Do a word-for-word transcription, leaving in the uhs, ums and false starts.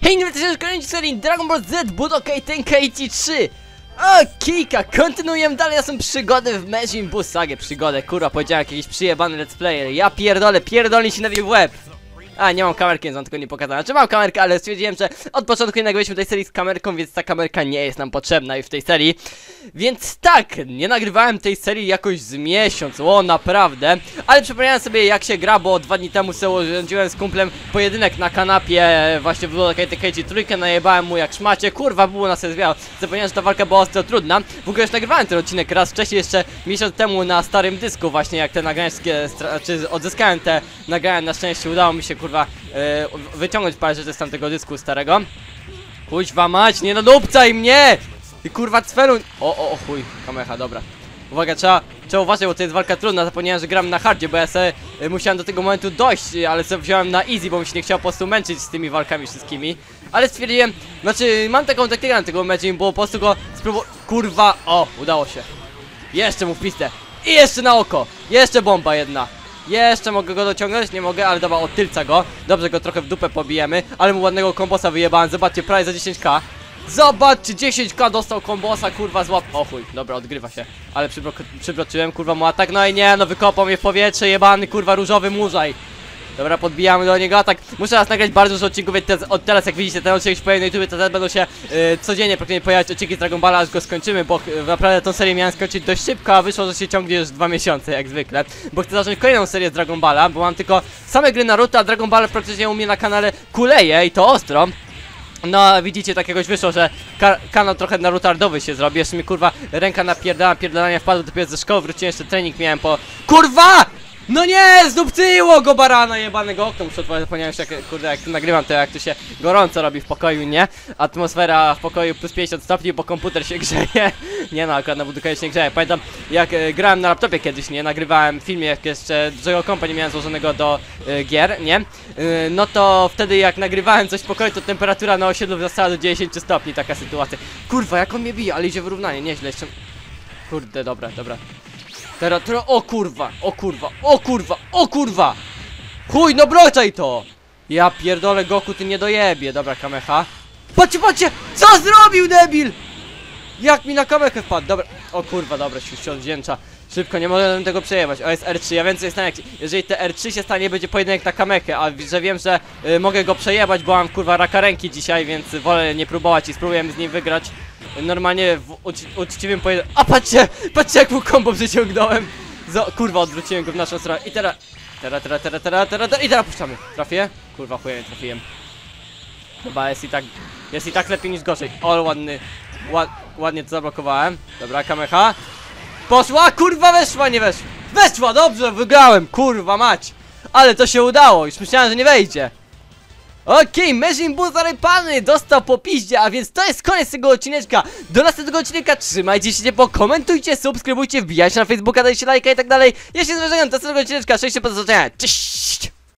Hej, nie wiecie, że kolejny serii Dragon Ball Z Budokai Tenkaichi trzy. Okejka, kontynuujemy dalej naszą przygodę w Majin Buu Sagę. Przygodę, kurwa, powiedziałem jakiś przyjebany let's player. Ja pierdolę, pierdolę się na w łeb. A, nie mam kamerki, więc wam tylko nie pokazałem. Znaczy mam kamerkę, ale stwierdziłem, że od początku nie nagrywaliśmy tej serii z kamerką, więc ta kamerka nie jest nam potrzebna już w tej serii. Więc tak, nie nagrywałem tej serii jakoś z miesiąc, o naprawdę. Ale przypomniałem sobie, jak się gra, bo dwa dni temu sobie urządziłem z kumplem pojedynek na kanapie właśnie w Budokai Tenkaichi trzy, najebałem mu jak szmacie, kurwa, było na sobie zwiał. Zapomniałem, że ta walka była ostro trudna. W ogóle już nagrywałem ten odcinek raz wcześniej, jeszcze miesiąc temu na starym dysku właśnie, jak te nagrania wszystkie, czy odzyskałem te nagrania, na szczęście udało mi się, kurwa, Yy, wyciągnąć parę rzeczy z tamtego dysku starego. Kuźwa mać, nie nadupcaj mnie! Ty kurwa cfelu... O, o, o chuj, kamecha, dobra. Uwaga, trzeba, trzeba uważać, bo to jest walka trudna. Zapomniałem, że gram na hardzie, bo ja sobie yy, musiałem do tego momentu dojść, ale sobie wziąłem na easy, bo mi się nie chciało po prostu męczyć z tymi walkami wszystkimi. Ale stwierdziłem, znaczy mam taką taktykę na tego meczu, bo po prostu go spróbuję... Kurwa, o, udało się. Jeszcze mu w pistę. I jeszcze na oko. Jeszcze bomba jedna. Jeszcze mogę go dociągnąć? Nie mogę, ale dobra, od tylca go. Dobrze, go trochę w dupę pobijemy. Ale mu ładnego kombosa wyjebałem, zobaczcie, prawie za dziesięć ka. Zobaczcie, dziesięć ka dostał kombosa, kurwa, złap... O chuj, dobra, odgrywa się. Ale przybroczyłem, kurwa, mu atak. No i nie, no wykopał mnie w powietrze, jebany, kurwa, różowy murzaj. Dobra, podbijamy do niego atak. Muszę raz nagrać bardzo dużo odcinków, więc od teraz, jak widzicie, ten odcinek się pojawi na YouTube, to teraz będą się yy, codziennie praktycznie pojawiać odcinki z Dragon Balla, aż go skończymy, bo yy, naprawdę tą serię miałem skończyć dość szybko, a wyszło, że się ciągnie już dwa miesiące, jak zwykle. Bo chcę zacząć kolejną serię z Dragon Balla, bo mam tylko same gry Naruto, a Dragon Ball praktycznie u mnie na kanale kuleje i to ostro. No, widzicie, tak jakoś wyszło, że ka kanał trochę narutardowy się zrobi. Jeszcze mi, kurwa, ręka napierdala, pierdolania wpadła dopiero ze szkoły, wróciłem, jeszcze trening miałem po... KURWA! No nie, zdupcyło go barana jebanego. Okno muszę otworzyć, zapomniałem się, jak, kurde, jak nagrywam to, jak tu się gorąco robi w pokoju, nie? Atmosfera w pokoju plus pięćdziesiąt stopni, bo komputer się grzeje. Nie no, akurat na Budokai się nie grzeje. Pamiętam, jak e, grałem na laptopie kiedyś, nie? Nagrywałem film, jak jeszcze dużego kompa nie miałem złożonego do e, gier, nie? E, no to wtedy, jak nagrywałem coś w pokoju, to temperatura na osiedlu wzrastała do dziewięćdziesięciu stopni, taka sytuacja. Kurwa, jak on mnie bije, ale idzie wyrównanie, nieźle jeszcze. Kurde, dobra, dobra. Teraz, teraz, o kurwa, o kurwa, o kurwa, o kurwa! Chuj, no broczaj to! Ja pierdolę, Goku, ty nie dojebie. Dobra, kamecha. Patrzcie, patrzcie! Co zrobił, debil? Jak mi na kamechę wpadł, dobra. O kurwa, dobra, się odwdzięcza. Szybko, nie mogę tego przejebać. O, jest R trzy, ja wiem co jest na jak... Jeżeli te R trzy się stanie, będzie pojedynek na kamechę. A że wiem, że y, mogę go przejebać, bo mam kurwa raka ręki dzisiaj, więc wolę nie próbować i spróbujemy z nim wygrać. Normalnie w ucz uczciwym pojedynku. A patrzcie, patrzcie jak mu kombo przyciągnąłem. Zo kurwa, odwróciłem go w naszą stronę. I teraz, teraz, teraz, teraz, teraz, teraz, i teraz puszczamy. Trafię? Kurwa, chuja nie trafiłem. Chyba jest i tak, jest i tak lepiej niż gorzej. O, ładny, ład, ładnie to zablokowałem. Dobra, kamecha. Poszła, kurwa, weszła, nie weszła. Weszła, dobrze, wygrałem, kurwa mać. Ale to się udało, już myślałem, że nie wejdzie. Okej, okay, Majin Buu zarypany dostał po piździe, a więc to jest koniec tego odcineczka. Do następnego odcinka trzymajcie się ciepło, komentujcie, subskrybujcie, wbijajcie na Facebooka, dajcie lajka i tak dalej. Ja się zwierzę do następnego odcineczka, cześć, do zobaczenia, cześć!